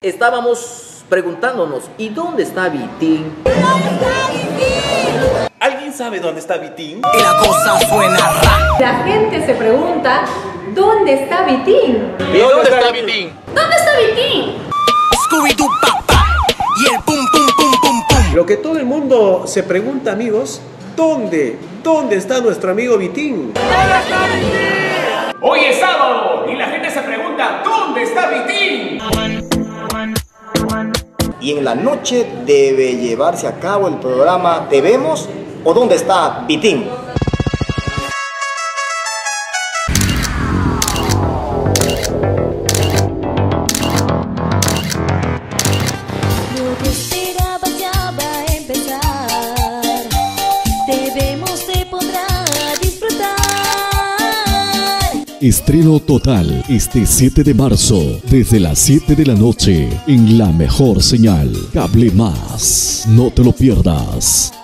Estábamos preguntándonos, ¿y dónde está Vitín? ¿Dónde está Vitín? ¿Alguien sabe dónde está Vitín? Y la cosa suena ra. La gente se pregunta, ¿dónde está Vitín? ¿Y dónde está Vitín? ¿Dónde está Vitín? Scooby-Doo papá y el pum pum pum pum pum. Lo que todo el mundo se pregunta, amigos, ¿dónde está nuestro amigo Vitín? ¿Dónde está Vitín? Hoy es sábado y la gente se pregunta, ¿dónde está Vitín? Y en la noche debe llevarse a cabo el programa ¿Te vemos? ¿O dónde está Vitín? Lo que esperaba ya va a empezar. Te vemos, te podrá disfrutar. Estreno total este 7 de marzo desde las 7 de la noche en la mejor señal Cable Más. No te lo pierdas.